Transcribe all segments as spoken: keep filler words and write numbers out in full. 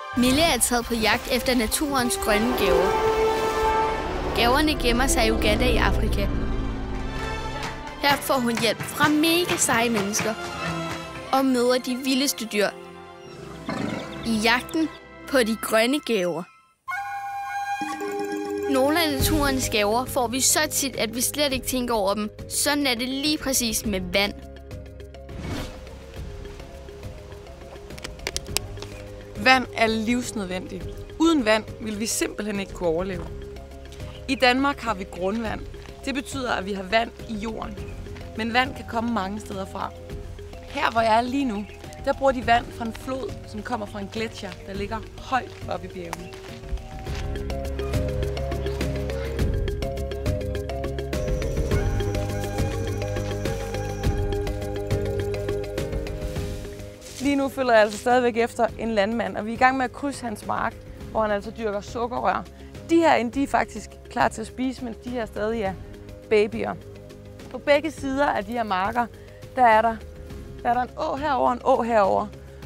Mille er taget på jagt efter naturens grønne gaver. Gaverne gemmer sig i Uganda i Afrika. Her får hun hjælp fra mega seje mennesker og møder de vildeste dyr i jagten på de grønne gaver. Nogle af naturens gaver får vi så tit, at vi slet ikke tænker over dem. Sådan er det lige præcis med vand. Vand er livsnødvendigt. Uden vand vil vi simpelthen ikke kunne overleve. I Danmark har vi grundvand. Det betyder, at vi har vand i jorden. Men vand kan komme mange steder fra. Her, hvor jeg er lige nu, der bruger de vand fra en flod, som kommer fra en gletsjer, der ligger højt oppe i bjergene. Lige nu følger jeg altså stadigvæk efter en landmand, og vi er i gang med at krydse hans mark, hvor han altså dyrker sukkerrør. De herinde, de er faktisk klar til at spise, men de her stadig er babyer. På begge sider af de her marker, der er der, der er der en å herover og en å herover.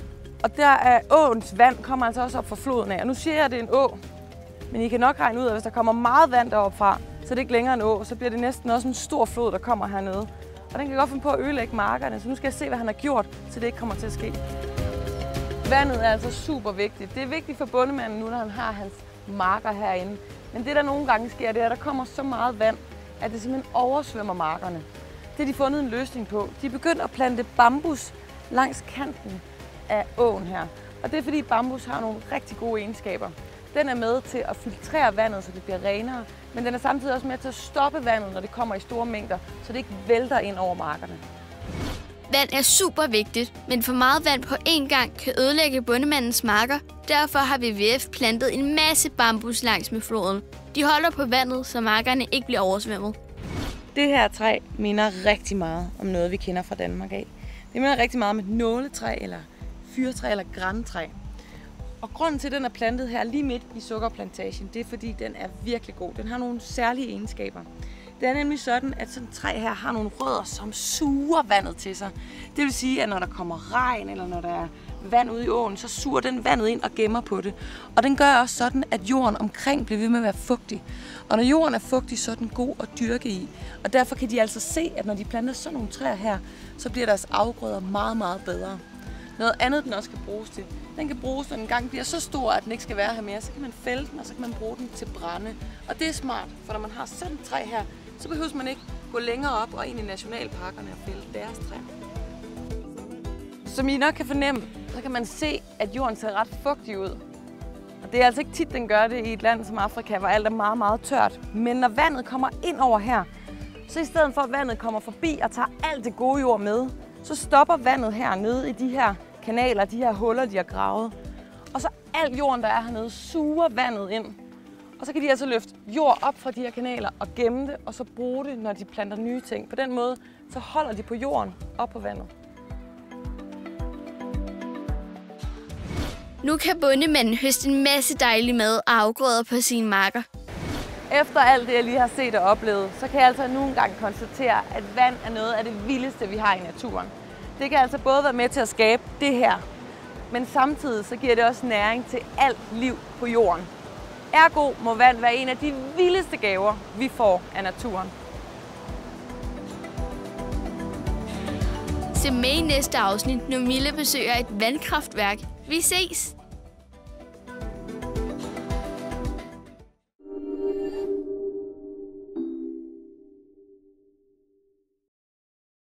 Og der er åens vand kommer altså også op fra floden af. Og nu siger jeg, at det er en å, men I kan nok regne ud, at hvis der kommer meget vand deroppe fra, så er det ikke længere en å, så bliver det næsten også en stor flod, der kommer hernede. Og den kan godt finde på at ødelægge markerne, så nu skal jeg se, hvad han har gjort, så det ikke kommer til at ske. Vandet er altså super vigtigt. Det er vigtigt for bondemanden nu, når han har hans marker herinde. Men det, der nogle gange sker, det er, at der kommer så meget vand, at det simpelthen oversvømmer markerne. Det har de fundet en løsning på. De er begyndt at plante bambus langs kanten af åen her. Og det er, fordi bambus har nogle rigtig gode egenskaber. Den er med til at filtrere vandet, så det bliver renere, men den er samtidig også med til at stoppe vandet, når det kommer i store mængder, så det ikke vælter ind over markerne. Vand er super vigtigt, men for meget vand på én gang kan ødelægge bondemandens marker. Derfor har W W F plantet en masse bambus langs med floden. De holder på vandet, så markerne ikke bliver oversvømmet. Det her træ minder rigtig meget om noget, vi kender fra Danmark af. Det minder rigtig meget om et nåletræ, eller fyrtræ, eller grantræ. Og grunden til, at den er plantet her lige midt i sukkerplantagen, det er, fordi den er virkelig god. Den har nogle særlige egenskaber. Det er nemlig sådan, at sådan et træ her har nogle rødder, som suger vandet til sig. Det vil sige, at når der kommer regn, eller når der er vand ude i åen, så suger den vandet ind og gemmer på det. Og den gør også sådan, at jorden omkring bliver ved med at være fugtig. Og når jorden er fugtig, så er den god at dyrke i. Og derfor kan de altså se, at når de planter sådan nogle træer her, så bliver deres afgrøder meget, meget bedre. Noget andet, den også kan bruges til. Den kan bruges, når den gang bliver så stor, at den ikke skal være her mere. Så kan man fælde den, og så kan man bruge den til brænde. Og det er smart, for når man har sådan et træ her, så behøver man ikke gå længere op og ind i nationalparkerne og fælde deres træer. Som I nok kan fornemme, så kan man se, at jorden ser ret fugtig ud. Og det er altså ikke tit, den gør det i et land som Afrika, hvor alt er meget, meget tørt. Men når vandet kommer ind over her, så i stedet for at vandet kommer forbi og tager alt det gode jord med, så stopper vandet hernede i de her kanaler, de her huller, de har gravet. Og så al jorden, der er hernede, suger vandet ind. Og så kan de altså løfte jord op fra de her kanaler og gemme det, og så bruge det, når de planter nye ting. På den måde, så holder de på jorden op på vandet. Nu kan bondemanden høste en masse dejlig mad og afgrøder på sine marker. Efter alt det, jeg lige har set og oplevet, så kan jeg altså nu engang konstatere, at vand er noget af det vildeste, vi har i naturen. Det kan altså både være med til at skabe det her, men samtidig så giver det også næring til alt liv på jorden. Ergo må vand være en af de vildeste gaver, vi får af naturen. Se med i næste afsnit, når Mille besøger et vandkraftværk. Vi ses!